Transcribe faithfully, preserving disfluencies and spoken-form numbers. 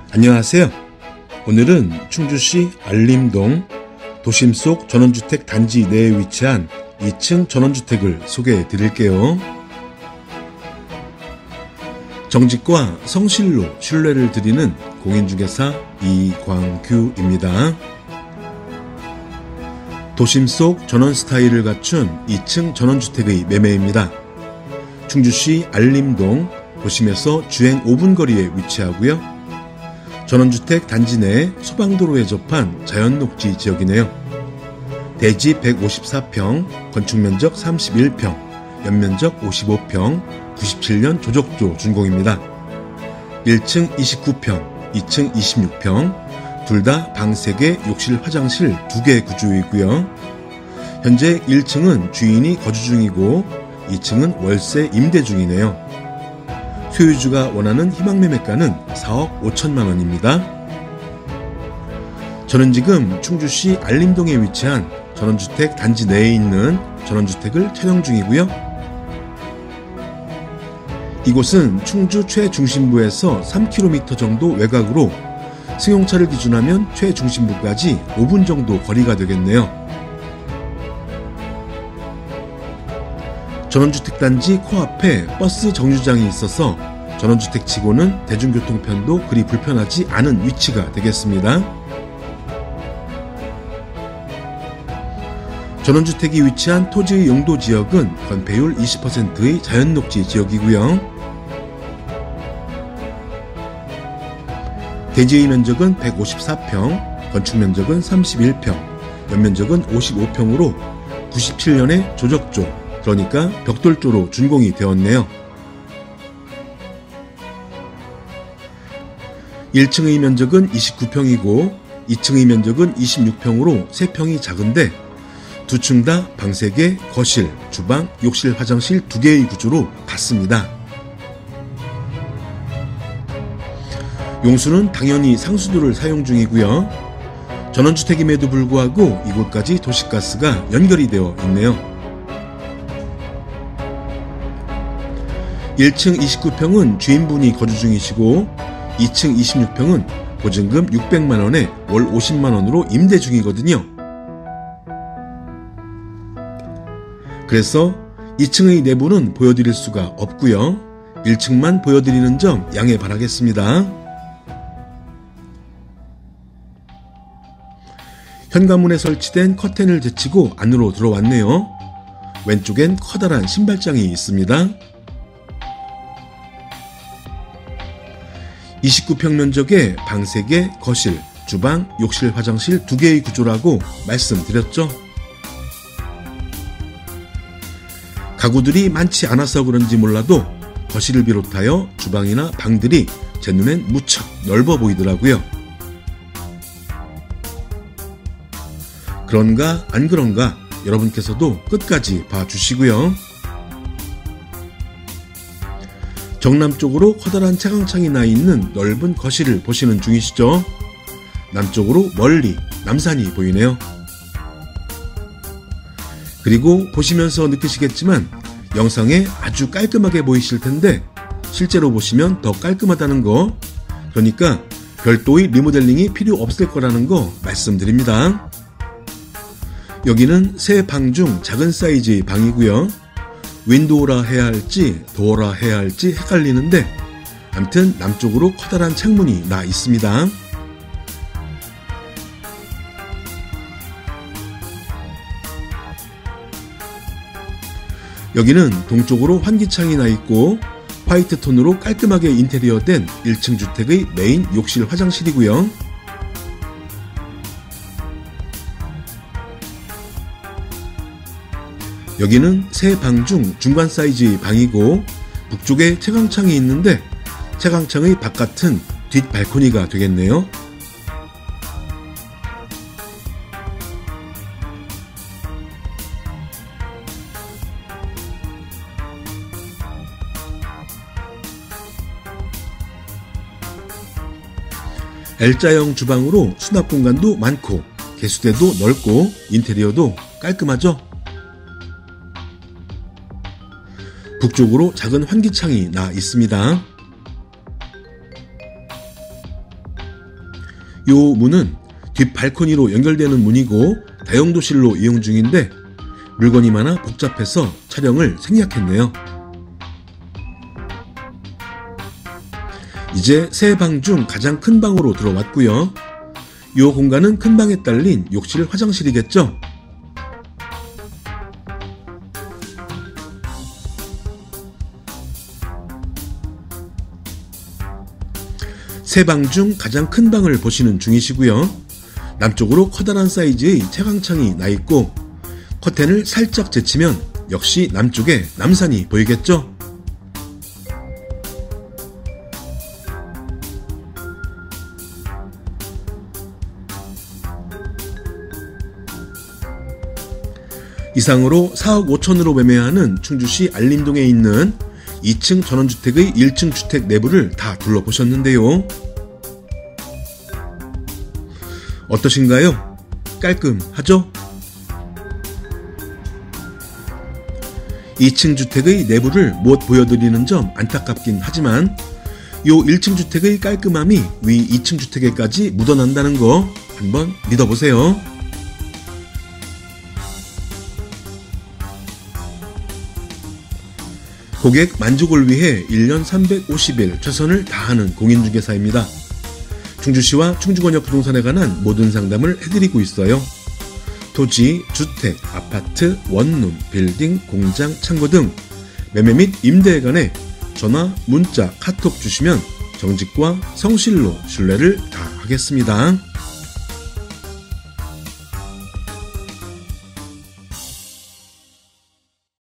안녕하세요. 오늘은 충주시 알림동 도심 속 전원주택 단지 내에 위치한 이 층 전원주택을 소개해 드릴게요. 정직과 성실로 신뢰를 드리는 공인중개사 이광규입니다. 도심 속 전원 스타일을 갖춘 이 층 전원주택의 매매입니다. 충주시 알림동 도심에서 주행 오 분 거리에 위치하고요. 전원주택 단지 내 소방도로에 접한 자연녹지 지역이네요. 대지 백오십사 평, 건축면적 삼십일 평, 연면적 오십오 평, 구십칠 년 조적조 준공입니다. 일 층 이십구 평, 이 층 이십육 평, 둘 다 방 세 개, 욕실, 화장실 두 개 구조이고요. 현재 일 층은 주인이 거주 중이고 이 층은 월세 임대 중이네요. 소유주가 원하는 희망매매가는 사억 오천만 원입니다. 저는 지금 충주시 알림동에 위치한 전원주택 단지 내에 있는 전원주택을 촬영 중이고요. 이곳은 충주 최중심부에서 삼 킬로미터 정도 외곽으로 승용차를 기준하면 최중심부까지 오 분 정도 거리가 되겠네요. 전원주택단지 코앞에 버스 정류장이 있어서 전원주택치고는 대중교통편도 그리 불편하지 않은 위치가 되겠습니다. 전원주택이 위치한 토지의 용도지역은 건폐율 이십 퍼센트의 자연녹지 지역이고요. 대지의 면적은 백오십사 평, 건축면적은 삼십일 평, 연면적은 오십오 평으로 구십칠 년에 조적조, 그러니까 벽돌조로 준공이 되었네요. 일 층의 면적은 이십구 평이고 이 층의 면적은 이십육 평으로 세 평이 작은데 두 층 다 방 세 개, 거실, 주방, 욕실, 화장실 두 개의 구조로 같습니다. 용수는 당연히 상수도를 사용 중이고요. 전원주택임에도 불구하고 이곳까지 도시가스가 연결이 되어 있네요. 일 층 이십구 평은 주인분이 거주 중이시고 이 층 이십육 평은 보증금 육백만 원에 월 오십만 원으로 임대 중이거든요. 그래서 이 층의 내부는 보여드릴 수가 없고요. 일 층만 보여드리는 점 양해 바라겠습니다. 현관문에 설치된 커튼을 제치고 안으로 들어왔네요. 왼쪽엔 커다란 신발장이 있습니다. 이십구 평 면적에 방 세 개, 거실, 주방, 욕실, 화장실 두 개의 구조라고 말씀드렸죠. 가구들이 많지 않아서 그런지 몰라도 거실을 비롯하여 주방이나 방들이 제 눈엔 무척 넓어 보이더라고요. 그런가 안 그런가 여러분께서도 끝까지 봐주시고요. 정남쪽으로 커다란 채광창이 나 있는 넓은 거실을 보시는 중이시죠? 남쪽으로 멀리 남산이 보이네요. 그리고 보시면서 느끼시겠지만 영상에 아주 깔끔하게 보이실 텐데 실제로 보시면 더 깔끔하다는 거, 그러니까 별도의 리모델링이 필요 없을 거라는 거 말씀드립니다. 여기는 세 방 중 작은 사이즈의 방이고요. 윈도우라 해야 할지 도어라 해야 할지 헷갈리는데 아무튼 남쪽으로 커다란 창문이 나 있습니다. 여기는 동쪽으로 환기창이 나 있고 화이트 톤으로 깔끔하게 인테리어된 일 층 주택의 메인 욕실 화장실이고요. 여기는 세 방 중 중간 사이즈의 방이고 북쪽에 채광창이 있는데 채광창의 바깥은 뒷 발코니가 되겠네요. L자형 주방으로 수납 공간도 많고 개수대도 넓고 인테리어도 깔끔하죠? 북쪽으로 작은 환기창이 나 있습니다. 요 문은 뒷 발코니로 연결되는 문이고 다용도실로 이용 중인데 물건이 많아 복잡해서 촬영을 생략했네요. 이제 세 방 중 가장 큰 방으로 들어왔고요. 이 공간은 큰 방에 딸린 욕실 화장실이겠죠. 세 방 중 가장 큰 방을 보시는 중이시고요. 남쪽으로 커다란 사이즈의 채광창이 나 있고 커튼을 살짝 제치면 역시 남쪽에 남산이 보이겠죠. 이상으로 사억 오천으로 매매하는 충주시 알림동에 있는 이 층 전원주택의 일 층 주택 내부를 다 둘러보셨는데요. 어떠신가요? 깔끔하죠? 이 층 주택의 내부를 못 보여드리는 점 안타깝긴 하지만 요 일 층 주택의 깔끔함이 위 이 층 주택에까지 묻어난다는 거 한번 믿어보세요. 고객 만족을 위해 일 년 삼백오십 일 최선을 다하는 공인중개사입니다. 충주시와 충주권역 부동산에 관한 모든 상담을 해드리고 있어요. 토지, 주택, 아파트, 원룸, 빌딩, 공장, 창고 등 매매 및 임대에 관해 전화, 문자, 카톡 주시면 정직과 성실로 신뢰를 다하겠습니다.